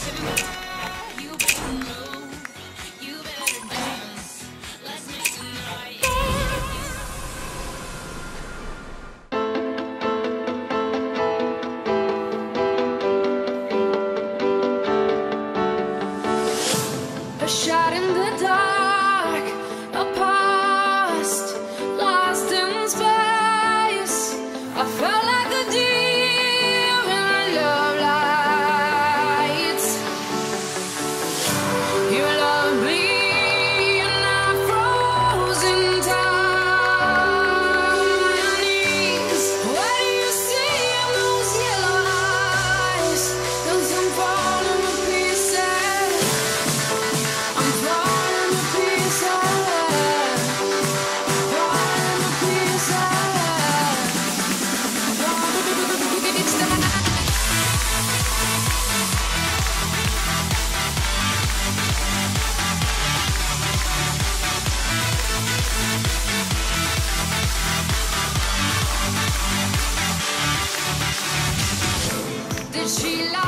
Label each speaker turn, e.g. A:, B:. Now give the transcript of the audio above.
A: Shot in the dark, a past lost in space. I felt like a deer in love lights. You love me and I froze in time. What do you see in those yellow eyes? 'Cause I'm falling to pieces. I'm falling to pieces. Falling to pieces. Did she lie?